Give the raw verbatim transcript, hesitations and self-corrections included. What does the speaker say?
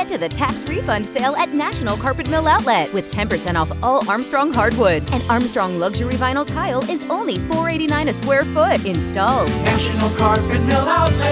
Get to the tax refund sale at National Carpet Mill Outlet with ten percent off all Armstrong hardwood. And Armstrong luxury vinyl tile is only four eighty-nine a square foot installed. National Carpet Mill Outlet.